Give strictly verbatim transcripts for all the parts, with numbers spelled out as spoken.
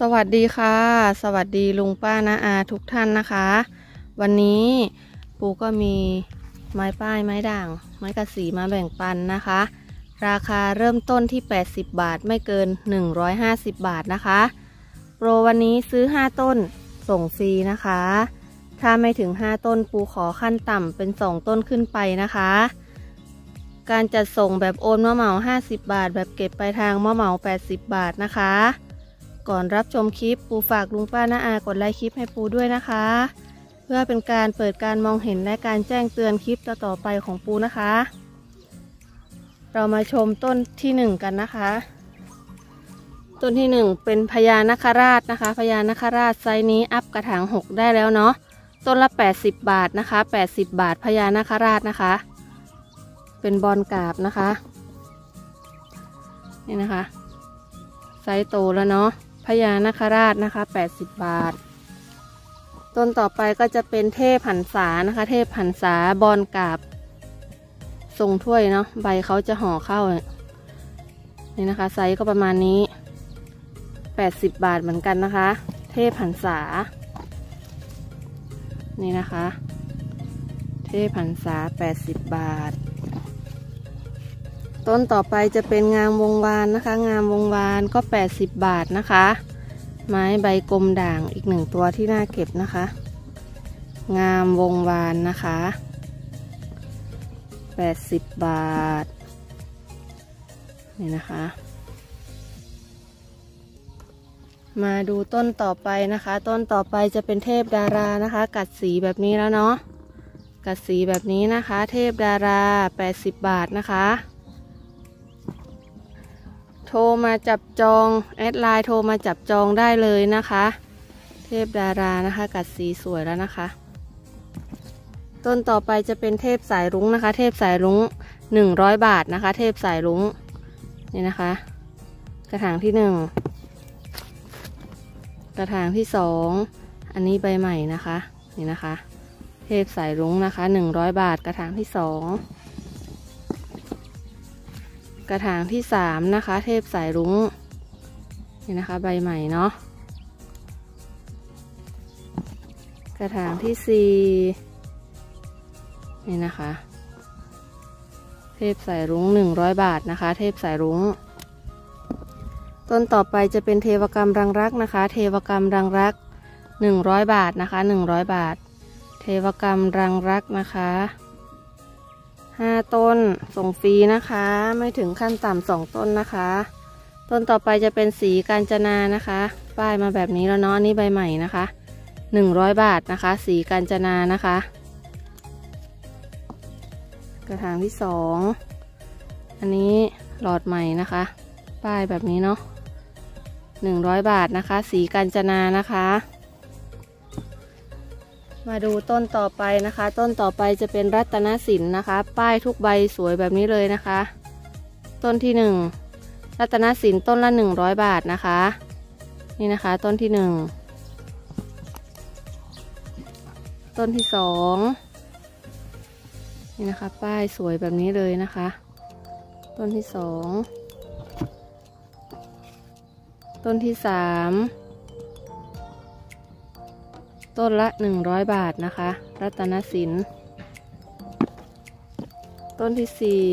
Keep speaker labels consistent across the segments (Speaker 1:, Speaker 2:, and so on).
Speaker 1: สวัสดีค่ะสวัสดีลุงป้าน้าอาทุกท่านนะคะวันนี้ปูก็มีไม้ป้ายไม้ด่างไม้กระสีมาแบ่งปันนะคะราคาเริ่มต้นที่แปดสิบบาทไม่เกินหนึ่งร้อยห้าสิบบาทนะคะโปรวันนี้ซื้อห้าต้นส่งฟรีนะคะถ้าไม่ถึงห้าต้นปูขอขั้นต่ำเป็นสองต้นขึ้นไปนะคะการจัดส่งแบบโอนมะเหมาห้าสิบบาทแบบเก็บปลายทางมะเหมาแปดสิบบาทนะคะก่อนรับชมคลิปปูฝากลุงป้าน้าอากดไลค์คลิปให้ปูด้วยนะคะเพื่อเป็นการเปิดการมองเห็นและการแจ้งเตือนคลิปต่อๆไปของปูนะคะเรามาชมต้นที่หนึ่งกันนะคะต้นที่หนึ่งเป็นพญานคราชนะคะพญานคราชไซส์นี้อัพกระถางหกได้แล้วเนาะต้นละแปดสิบบาทนะคะแปดสิบบาทพญานคราชนะคะเป็นบอลกราบนะคะนี่นะคะไซส์โตแล้วเนาะพญานคราชนะคะแปดสิบบาทต้นต่อไปก็จะเป็นเทพหันษานะคะเทพหันษาบอลกราบทรงถ้วยเนาะใบเขาจะห่อเข้านี่นะคะไซส์ก็ประมาณนี้แปดสิบบาทเหมือนกันนะคะเทพหันษานี่นะคะเทพหันษาแปดสิบบาทต้นต่อไปจะเป็นงามวงวานนะคะงามวงวานก็แปดสิบบาทนะคะไม้ใบกลมด่างอีกหนึ่งตัวที่น่าเก็บนะคะงามวงวานนะคะแปดสิบบาทนี่นะคะมาดูต้นต่อไปนะคะต้นต่อไปจะเป็นเทพดารานะคะกัดสีแบบนี้แล้วเนาะกัดสีแบบนี้นะคะเทพดาราแปดสิบบาทนะคะโทรมาจับจองแอดไลน์โทรมาจับจองได้เลยนะคะเทพดารานะคะกัดสีสวยแล้วนะคะต้นต่อไปจะเป็นเทพสายรุ้งนะคะเทพสายรุ้งหนึ่งร้อยบาทนะคะเทพสายรุ้งนี่นะคะกระถางที่หนึ่งกระถางที่สองอันนี้ใบใหม่นะคะนี่นะคะเทพสายรุ้งนะคะหนึ่งร้อยบาทกระถางที่สองกระถางที่สามนะคะเทพสายรุ้งนี่นะคะใบใหม่เนาะกระถางที่สี่นี่นะคะเทพสายรุ้งหนึ่งร้อยบาทนะคะเทพสายรุ้งต้นต่อไปจะเป็นเทวกรรมรังรักนะคะเทวกรรมรังรักหนึ่งร้อยบาทนะคะหนึ่งร้อยบาทเทวกรรมรังรักนะคะห้าต้นส่งฟรีนะคะไม่ถึงขั้นต่ำสองต้นนะคะต้นต่อไปจะเป็นสีกาญจนานะคะป้ายมาแบบนี้แล้วเนาะนี่ใบใหม่นะคะหนึ่งร้อยบาทนะคะสีกาญจนานะคะกระถางที่สองอันนี้หลอดใหม่นะคะป้ายแบบนี้เนาะหนึ่งร้อยบาทนะคะสีกาญจนานะคะมาดูต้นต่อไปนะคะต้นต่อไปจะเป็นรัตนสินนะคะป้ายทุกใบสวยแบบนี้เลยนะคะต้นที่หนึ่งรัตนสินต้นละหนึ่งร้อยบาทนะคะนี่นะคะต้นที่หนึ่งต้นที่สองนี่นะคะป้ายสวยแบบนี้เลยนะคะต้นที่สองต้นที่สามต้นละหนึ่งร้อยบาทนะคะรัตนสินต้นที่สี่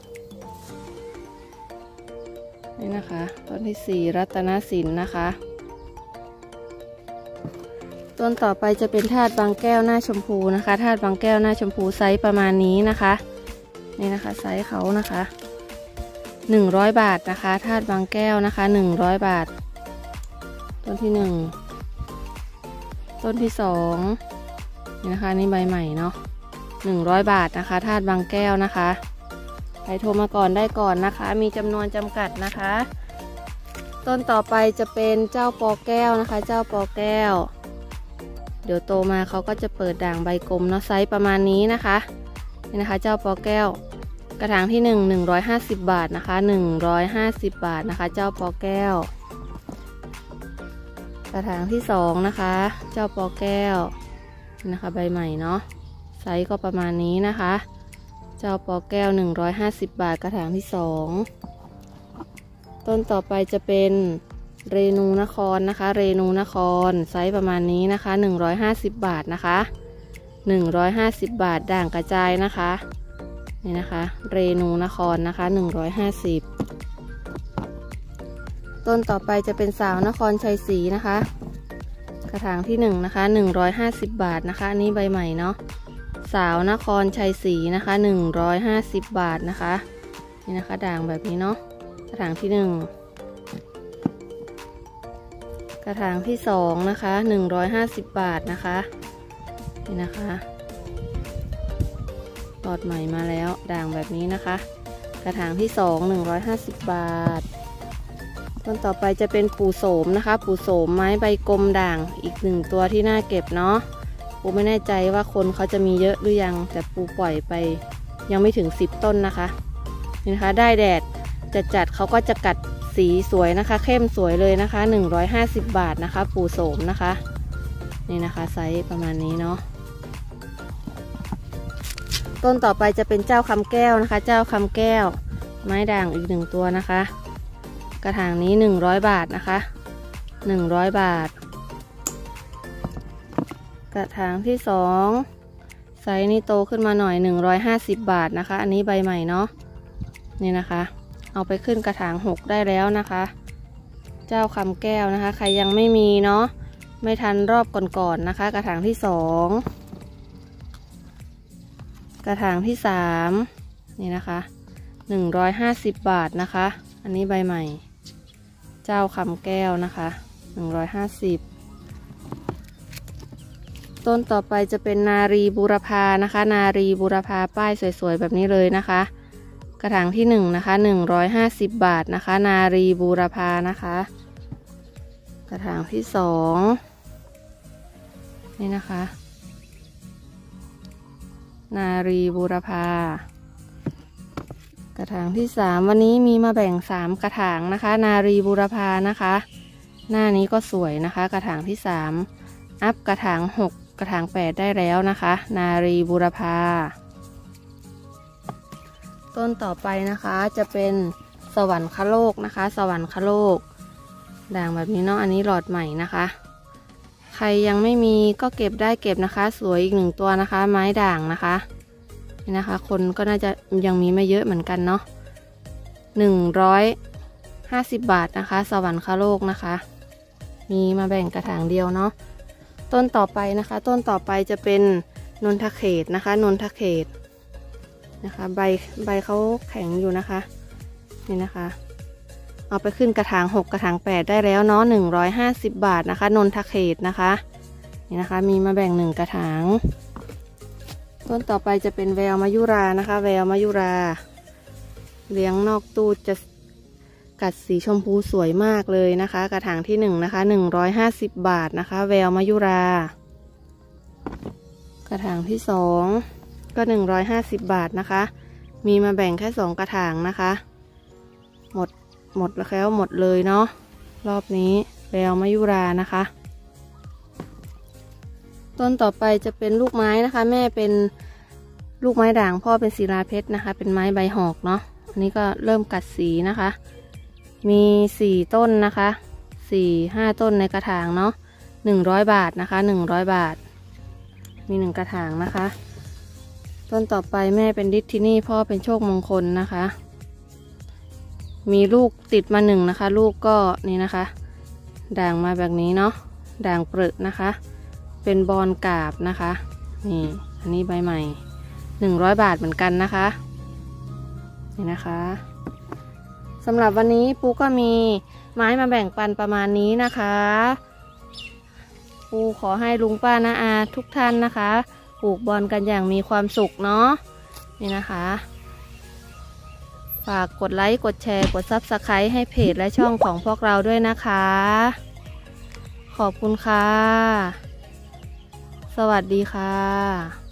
Speaker 1: นี่นะคะต้นที่สี่รัตนสินนะคะต้นต่อไปจะเป็นธาตุบางแก้วหน้าชมพูนะคะธาตุบางแก้วหน้าชมพูไซส์ประมาณนี้นะคะนี่นะคะไซส์เขานะคะหนึ่งร้อยบาทนะคะธาตุบางแก้วนะคะหนึ่งร้อยบาทต้นที่หนึ่งต้นที่สองนี่นะคะนี่ใบใหม่เนาะหนึ่งร้อยบาทนะคะธาตุบางแก้วนะคะใครโทรมาก่อนได้ก่อนนะคะมีจำนวนจำกัดนะคะต้นต่อไปจะเป็นเจ้าปอแก้วนะคะเจ้าปอแก้วเดี๋ยวโตมาเขาก็จะเปิดด่างใบกลมเนาะไซส์ประมาณนี้นะคะนี่นะคะเจ้าปอแก้วกระถางที่หนึ่งหนึ่งร้อยห้าสิบบาทนะคะหนึ่งร้อยห้าสิบบาทนะคะเจ้าปอแก้วกระถางที่สองนะคะเจ้าปอแก้วนะคะใบใหม่เนาะไซส์ก็ประมาณนี้นะคะเจ้าปอแก้วหนึ่งร้อยห้าสิบบาทกระถางที่สองต้นต่อไปจะเป็นเรนูนครนะคะเรนูนครไซส์ประมาณนี้นะคะหนึ่งร้อยห้าสิบบาทนะคะหนึ่งร้อยห้าสิบบาทด่างกระจายนะคะนี่นะคะเรนูนครนะคะหนึ่งร้อยห้าสิบต้นต่อไปจะเป็นสาวนครชัยศรีนะคะกระถางที่หนึ่งนะคะหนึ่งร้อยห้าสิบบาทนะคะอันนี้ใบใหม่เนาะสาวนครชัยศรีนะคะหนึ่งร้อยห้าสิบบาทนะคะนี่นะคะด่างแบบนี้เนาะกระถางที่หนึ่งกระถางที่สองนะคะหนึ่งร้อยห้าสิบบาทนะคะนี่นะคะตอดใหม่มาแล้วด่างแบบนี้นะคะกระถางที่สองหนึ่งร้อยห้าสิบบาทต้นต่อไปจะเป็นปูโสมนะคะปูโสมไม้ใบกลมด่างอีกหนึ่งตัวที่น่าเก็บเนาะปูไม่แน่ใจว่าคนเขาจะมีเยอะหรือยังแต่ปูปล่อยไปยังไม่ถึงสิบต้นนะคะนี่นะคะได้แดดจัดจัดเขาก็จะกัดสีสวยนะคะเข้มสวยเลยนะคะหนึ่งร้อยห้าสิบบาทนะคะปูโสมนะคะนี่นะคะไซส์ประมาณนี้เนาะต้นต่อไปจะเป็นเจ้าคำแก้วนะคะเจ้าคำแก้วไม้ด่างอีกหนึ่งตัวนะคะกระถางนี้หนึ่งร้อยบาทนะคะหนึ่งร้อยบาทกระถางที่สองไซส์นี้โตขึ้นมาหน่อยหนึ่งร้อยห้าสิบบาทนะคะอันนี้ใบใหม่เนาะนี่นะคะเอาไปขึ้นกระถางหกได้แล้วนะคะเจ้าคำแก้วนะคะใครยังไม่มีเนาะไม่ทันรอบก่อนๆ นะคะกระถางที่สองกระถางที่สามนี่นะคะหนึ่งร้อยห้าสิบบาทนะคะอันนี้ใบใหม่เจ้าคำแก้วนะคะหนึ่งร้อยห้าสิบต้นต่อไปจะเป็นนารีบูรพานะคะนารีบูรพาป้ายสวยๆแบบนี้เลยนะคะกระถางที่หนึ่งนะคะหนึ่งร้อยห้าสิบบาทนะคะนารีบูรพานะคะกระถางที่สองนี่นะคะนารีบูรพากระถางที่สามวันนี้มีมาแบ่งสามกระถางนะคะนารีบูรพานะคะหน้านี้ก็สวยนะคะกระถางที่สามอัพกระถางหกกระถางแปดได้แล้วนะคะนารีบูรพาต้นต่อไปนะคะจะเป็นสวรรคโลกนะคะสวรรคโลกด่างแบบนี้เนาะอันนี้หลอดใหม่นะคะใครยังไม่มีก็เก็บได้เก็บนะคะสวยอีกหนึ่งตัวนะคะไม้ด่างนะคะนี่นะคะคนก็น่าจะยังมีไม่เยอะเหมือนกันเนาะหนึ่งร้อยห้าสิบบาทนะคะสวรรคโลกนะคะมีมาแบ่งกระถางเดียวเนาะต้นต่อไปนะคะต้นต่อไปจะเป็นนนทเขตนะคะนนทเขตนะคะใบใบเขาแข็งอยู่นะคะนี่นะคะเอาไปขึ้นกระถางหกกระถางแปดได้แล้วเนาะหนึ่งร้อยห้าสิบบาทนะคะนนทเขตนะคะนี่นะคะมีมาแบ่งหนึ่งกระถางต้นต่อไปจะเป็นแววมายุรานะคะแววมายุราเลี้ยงนอกตู้จะกัดสีชมพูสวยมากเลยนะคะกระถางที่หนึ่งนะคะหนึ่งร้อยห้าสิบบาทนะคะแววมายุรากระถางที่สองก็หนึ่งร้อยห้าสิบบาทนะคะมีมาแบ่งแค่สองกระถางนะคะหมดหมดแล้วหมดเลยเนาะรอบนี้แววมายุรานะคะต้นต่อไปจะเป็นลูกไม้นะคะแม่เป็นลูกไม้ด่างพ่อเป็นศิลาเพชรนะคะเป็นไม้ใบหอกเนาะอันนี้ก็เริ่มกัดสีนะคะมีสี่ต้นนะคะสี่ห้าต้นในกระถางเนาะหนึ่งร้อยบาทนะคะหนึ่งร้อยบาทมีหนึ่งกระถางนะคะต้นต่อไปแม่เป็นดิสทินี่พ่อเป็นโชคมงคลนะคะมีลูกติดมาหนึ่งนะคะลูกก็นี่นะคะด่างมาแบบนี้เนาะด่างเปรอะนะคะเป็นบอลกาบนะคะนี่อันนี้ใบใหม่หนึ่งร้อยบาทเหมือนกันนะคะนี่นะคะสำหรับวันนี้ปูก็มีไม้มาแบ่งปันประมาณนี้นะคะปูขอให้ลุงป้าน้าอาทุกท่านนะคะปลูกบอลกันอย่างมีความสุขเนาะนี่นะคะฝากกดไลค์กดแชร์กดซับสไครต์ให้เพจและช่องของพวกเราด้วยนะคะขอบคุณค่ะสวัสดีค่ะ